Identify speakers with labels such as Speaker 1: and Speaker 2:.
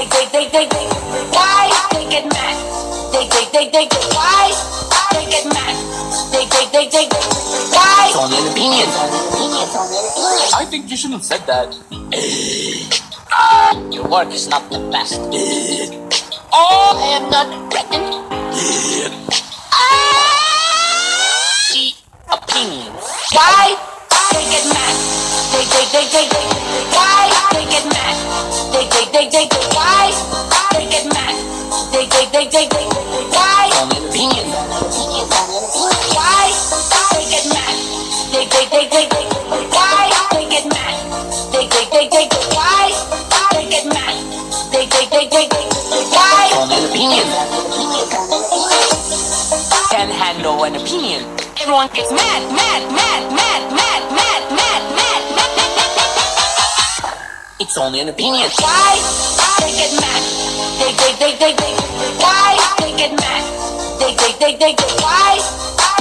Speaker 1: Why they get mad? Why they get mad? Why?
Speaker 2: It's only an opinion. I think you shouldn't have said that.
Speaker 3: Your work is not the best.
Speaker 1: Oh, I am not pregnant.
Speaker 3: Opinions.
Speaker 1: Why they get mad? Why they get mad? Why they get mad? Why?
Speaker 2: It's only an opinion.
Speaker 1: Why they get mad? Why they get mad? Why they get mad? Why?
Speaker 2: It's only an opinion. Can't handle an opinion.
Speaker 1: Everyone gets mad.
Speaker 2: It's only an opinion.
Speaker 1: Why they get mad? Why they get mad? Why